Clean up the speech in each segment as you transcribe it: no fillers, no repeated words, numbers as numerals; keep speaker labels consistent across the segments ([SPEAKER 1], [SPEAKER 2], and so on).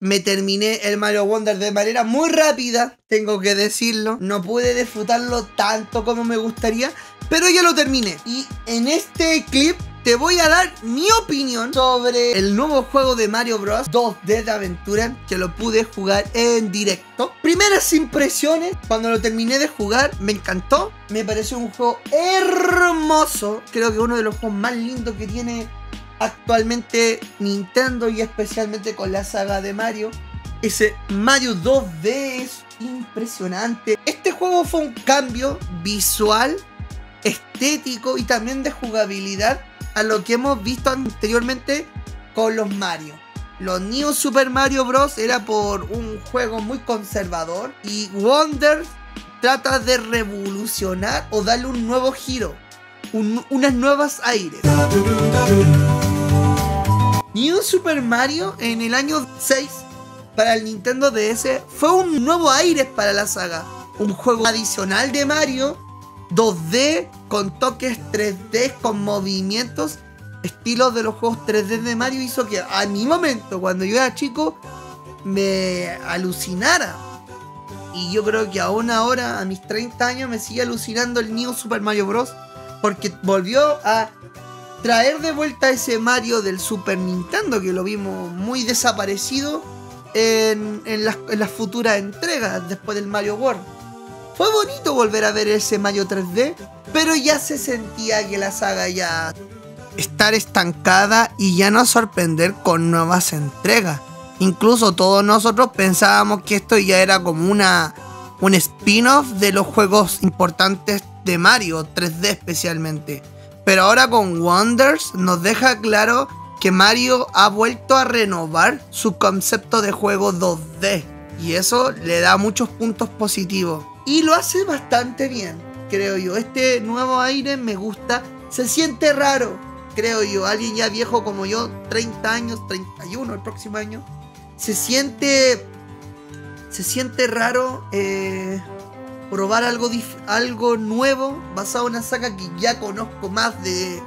[SPEAKER 1] Me terminé el Mario Wonder de manera muy rápida, tengo que decirlo. No pude disfrutarlo tanto como me gustaría, pero ya lo terminé. Y en este clip te voy a dar mi opinión sobre el nuevo juego de Mario Bros. 2D de aventura, que lo pude jugar en directo. Primeras impresiones, cuando lo terminé de jugar, me encantó. Me pareció un juego hermoso. Creo que uno de los juegos más lindos que tiene actualmente Nintendo, y especialmente con la saga de Mario. Ese Mario 2D es impresionante. Este juego fue un cambio visual, estético y también de jugabilidad a lo que hemos visto anteriormente con los Mario. Los New Super Mario Bros. Era por un juego muy conservador, y Wonder trata de revolucionar o darle un nuevo giro, unas nuevas aires. New Super Mario en el año 6 para el Nintendo DS fue un nuevo aire para la saga. Un juego adicional de Mario 2D con toques 3D, con movimientos estilos de los juegos 3D de Mario, hizo que a mi momento, cuando yo era chico, me alucinara. Y yo creo que aún ahora, a mis 30 años, me sigue alucinando el New Super Mario Bros. Porque volvió a traer de vuelta ese Mario del Super Nintendo, que lo vimos muy desaparecido en las futuras entregas después del Mario World. Fue bonito volver a ver ese Mario 3D, pero ya se sentía que la saga ya estar estancada y ya no sorprender con nuevas entregas. Incluso todos nosotros pensábamos que esto ya era como un spin-off de los juegos importantes de Mario 3D especialmente. Pero ahora con Wonders nos deja claro que Mario ha vuelto a renovar su concepto de juego 2D, y eso le da muchos puntos positivos. Y lo hace bastante bien, creo yo. Este nuevo aire me gusta. Se siente raro, creo yo. Alguien ya viejo como yo, 30 años, 31 el próximo año. Se siente raro probar algo nuevo basado en una saga que ya conozco más de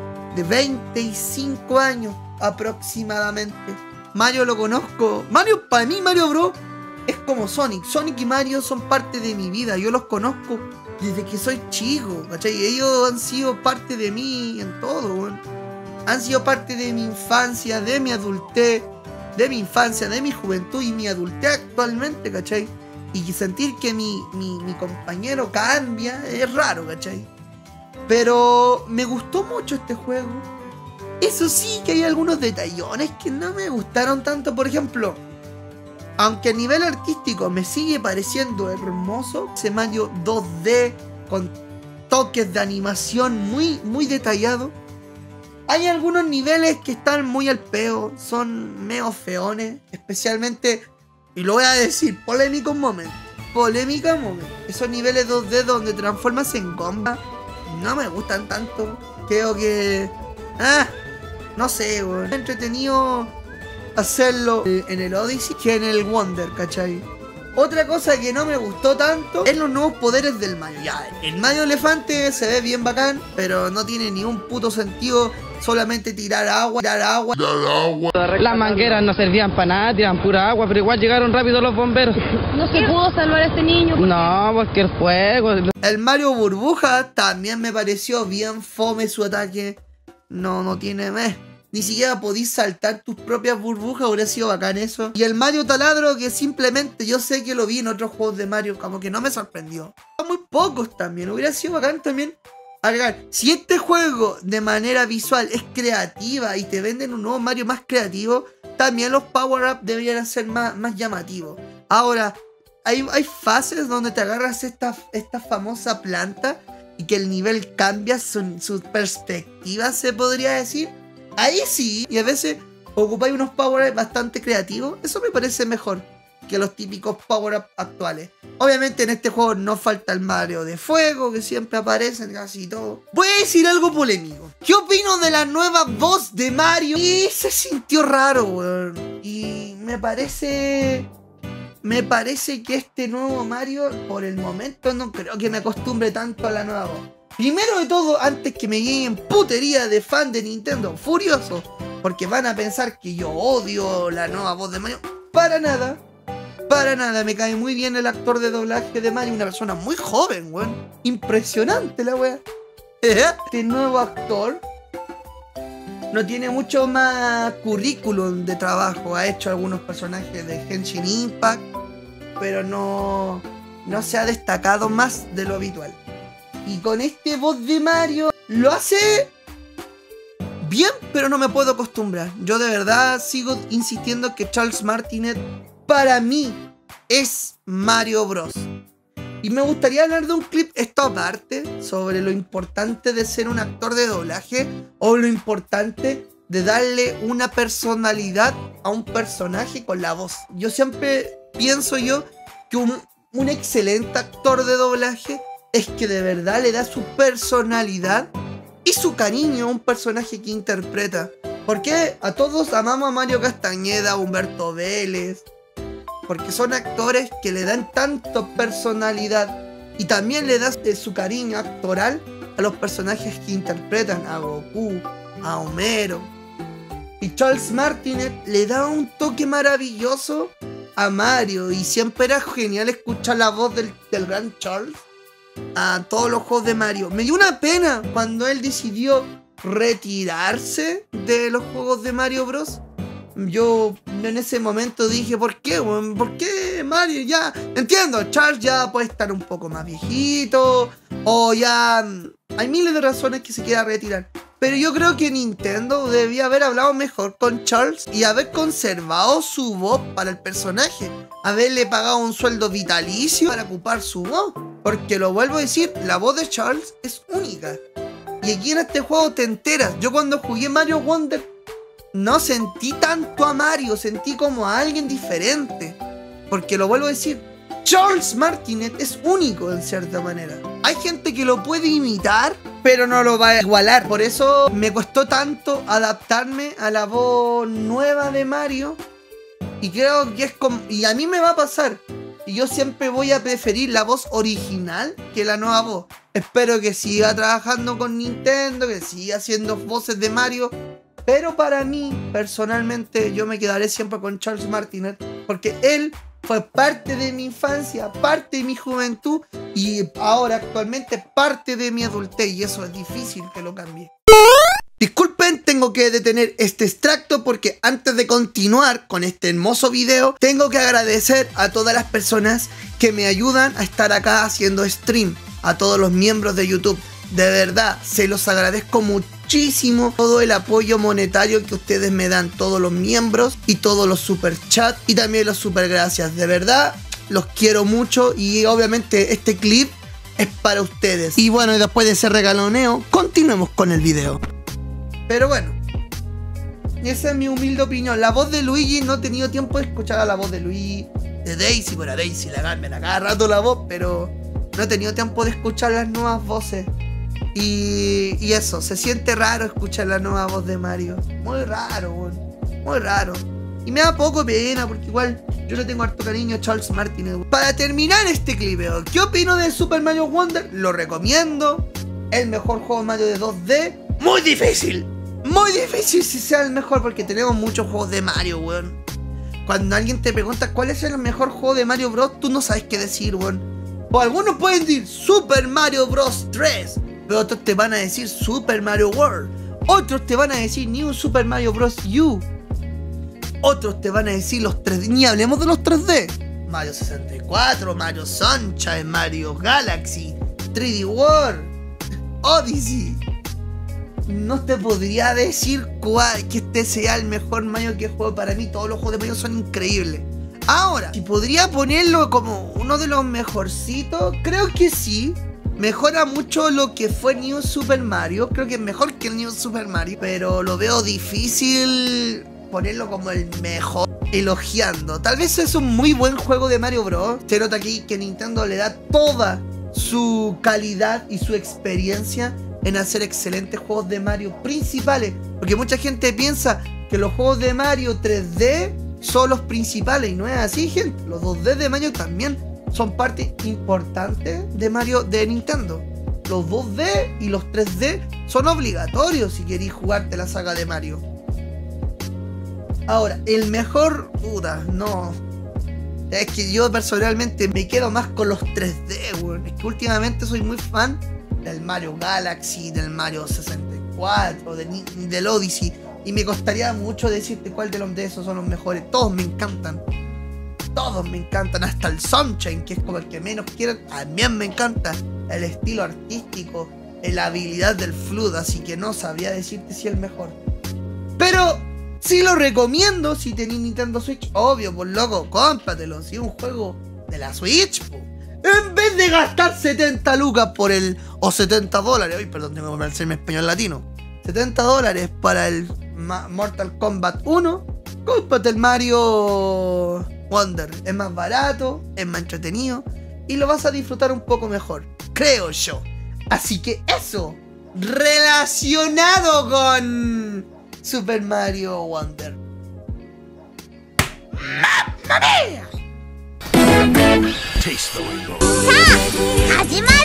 [SPEAKER 1] 25 años aproximadamente. Mario lo conozco. Mario, para mí, Mario Bros. Es como Sonic. Sonic y Mario son parte de mi vida. Yo los conozco desde que soy chico, ¿cachai? Ellos han sido parte de mí en todo, ¿bueno? Han sido parte de mi infancia, de mi adultez, de mi infancia, de mi juventud y mi adultez actualmente, ¿cachai? Y sentir que mi compañero cambia es raro, ¿cachai? Pero me gustó mucho este juego. Eso sí, que hay algunos detallones que no me gustaron tanto. Por ejemplo, aunque a nivel artístico me sigue pareciendo hermoso, ese Mario 2D con toques de animación muy detallado, hay algunos niveles que están muy al peo, son medio feones, especialmente, y lo voy a decir, polémica moment. Esos niveles 2D donde transformas en gomba no me gustan tanto. Creo que no sé, weón. Es entretenido hacerlo en el Odyssey que en el Wonder, ¿cachai? Otra cosa que no me gustó tanto es los nuevos poderes del Mario. Ya, el Mario Elefante se ve bien bacán, pero no tiene ni un puto sentido. Solamente tirar agua.
[SPEAKER 2] Las mangueras no servían para nada, tiran pura agua, pero igual llegaron rápido los bomberos.
[SPEAKER 3] No se pudo salvar a este niño.
[SPEAKER 2] No, porque el juego...
[SPEAKER 1] El Mario Burbuja también me pareció bien fome su ataque. No tiene ni siquiera podís saltar tus propias burbujas, hubiera sido bacán eso. Y el Mario Taladro, que simplemente yo sé que lo vi en otros juegos de Mario, como que no me sorprendió. Muy pocos también, hubiera sido bacán también agregar. Si este juego de manera visual es creativa y te venden un nuevo Mario más creativo, también los power-up deberían ser más llamativos. Ahora, hay fases donde te agarras esta famosa planta y que el nivel cambia su perspectiva, se podría decir. Ahí sí, y a veces ocupáis unos power-ups bastante creativos. Eso me parece mejor que los típicos power-ups actuales. Obviamente en este juego no falta el Mario de fuego, que siempre aparece en casi todo. Voy a decir algo polémico. ¿Qué opino de la nueva voz de Mario? Y se sintió raro, weón. Y me parece que este nuevo Mario, por el momento, no creo que me acostumbre tanto a la nueva voz. Primero de todo, antes que me lleguen putería de fan de Nintendo furioso, porque van a pensar que yo odio la nueva voz de Mario. para nada. Para nada, me cae muy bien el actor de doblaje de Mario, una persona muy joven, weón. Impresionante la wea. Este nuevo actor no tiene mucho más currículum de trabajo. Ha hecho algunos personajes de Genshin Impact, pero no se ha destacado más de lo habitual. Y con este voz de Mario lo hace bien, pero no me puedo acostumbrar. Yo de verdad sigo insistiendo que Charles Martinet para mí es Mario Bros. Y me gustaría hablar de un clip esta aparte sobre lo importante de ser un actor de doblaje o lo importante de darle una personalidad a un personaje con la voz. Yo siempre pienso que un excelente actor de doblaje es que de verdad le da su personalidad y su cariño a un personaje que interpreta. Porque a todos amamos a Mario Castañeda, a Humberto Vélez, porque son actores que le dan tanto personalidad y también le dan su cariño actoral a los personajes que interpretan, a Goku, a Homero. Y Charles Martinet le da un toque maravilloso a Mario, y siempre era genial escuchar la voz del gran Charles a todos los juegos de Mario. Me dio una pena cuando él decidió retirarse de los juegos de Mario Bros. Yo en ese momento dije, ¿por qué? ¿Por qué Mario? Ya entiendo, Charles ya puede estar un poco más viejito, o ya hay miles de razones que se quiera retirar. Pero yo creo que Nintendo debía haber hablado mejor con Charles y haber conservado su voz para el personaje. Haberle pagado un sueldo vitalicio para ocupar su voz. Porque lo vuelvo a decir, la voz de Charles es única. Y aquí en este juego te enteras. Yo cuando jugué Mario Wonder no sentí tanto a Mario, sentí como a alguien diferente. Porque lo vuelvo a decir, Charles Martinet es único en cierta manera. Hay gente que lo puede imitar, pero no lo va a igualar. Por eso me costó tanto adaptarme a la voz nueva de Mario. Y creo que es como... Y a mí me va a pasar. Y yo siempre voy a preferir la voz original que la nueva voz. Espero que siga trabajando con Nintendo, que siga haciendo voces de Mario. Pero para mí, personalmente, yo me quedaré siempre con Charles Martinet, porque él fue parte de mi infancia, parte de mi juventud, y ahora actualmente parte de mi adultez, y eso es difícil que lo cambie. Disculpen, tengo que detener este extracto porque antes de continuar con este hermoso video, tengo que agradecer a todas las personas que me ayudan a estar acá haciendo stream, a todos los miembros de YouTube. De verdad, se los agradezco muchísimo todo el apoyo monetario que ustedes me dan, todos los miembros y todos los super chats y también los super gracias. De verdad, los quiero mucho y obviamente este clip es para ustedes. Y bueno, después de ese regaloneo, continuemos con el video. Pero bueno, esa es mi humilde opinión. La voz de Luigi, no he tenido tiempo de escuchar a la voz de Luigi, de Daisy, bueno, a Daisy le cambian a cada rato la voz, pero no he tenido tiempo de escuchar las nuevas voces. Y eso, se siente raro escuchar la nueva voz de Mario. Muy raro, bueno, muy raro. Y me da poco pena porque igual yo le tengo harto cariño a Charles Martinet. Para terminar este clipeo, ¿qué opino de Super Mario Wonder? Lo recomiendo. El mejor juego de Mario de 2D. Muy difícil si sea el mejor, porque tenemos muchos juegos de Mario, weón. Cuando alguien te pregunta cuál es el mejor juego de Mario Bros, tú no sabes qué decir, weón. O algunos pueden decir Super Mario Bros 3, pero otros te van a decir Super Mario World. Otros te van a decir New Super Mario Bros U. Otros te van a decir los 3D. Ni hablemos de los 3D. Mario 64, Mario Sunshine, Mario Galaxy, 3D World, Odyssey. No te podría decir cuál, que este sea el mejor Mario que juego. Para mí todos los juegos de Mario son increíbles. Ahora, si podría ponerlo como uno de los mejorcitos, creo que sí. Mejora mucho lo que fue New Super Mario. Creo que es mejor que el New Super Mario, pero lo veo difícil ponerlo como el mejor, elogiando. Tal vez es un muy buen juego de Mario Bros. Se nota aquí que Nintendo le da toda su calidad y su experiencia en hacer excelentes juegos de Mario principales, porque mucha gente piensa que los juegos de Mario 3D son los principales y no es así, gente. Los 2D de Mario también son parte importante de Mario de Nintendo. Los 2D y los 3D son obligatorios si queréis jugarte la saga de Mario. Ahora, el mejor, puta, no. Es que yo personalmente me quedo más con los 3D, weón. Es que últimamente soy muy fan del Mario Galaxy, del Mario 64, del Odyssey. Y me costaría mucho decirte cuál de esos son los mejores. Todos me encantan. Todos me encantan. Hasta el Sunshine, que es como el que menos quiero, también me encanta. El estilo artístico, la habilidad del Flood. Así que no sabría decirte si es el mejor. Pero sí lo recomiendo si tenés Nintendo Switch. Obvio, por loco, cómpratelo. Si es un juego de la Switch, po. En vez de gastar 70 lucas por el... O 70 dólares. Ay, perdón, tengo que parecerme español latino. 70 dólares para el Mortal Kombat 1. Cómprate el Mario Wonder. Es más barato, es más entretenido y lo vas a disfrutar un poco mejor, creo yo. Así que eso, relacionado con Super Mario Wonder. ¡Mamma mía!
[SPEAKER 4] さあ始まる